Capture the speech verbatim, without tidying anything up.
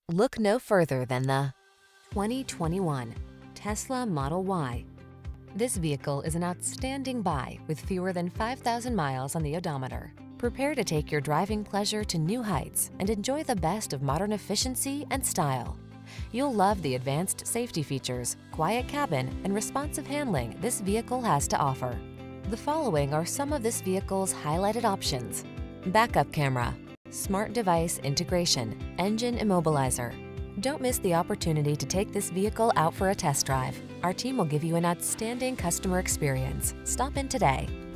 Look no further than the twenty twenty-one Tesla Model Y. This vehicle is an outstanding buy with fewer than five thousand miles on the odometer. Prepare to take your driving pleasure to new heights and enjoy the best of modern efficiency and style. You'll love the advanced safety features, quiet cabin, and responsive handling this vehicle has to offer. The following are some of this vehicle's highlighted options: backup camera, smart device integration, engine immobilizer. Don't miss the opportunity to take this vehicle out for a test drive. Our team will give you an outstanding customer experience. Stop in today.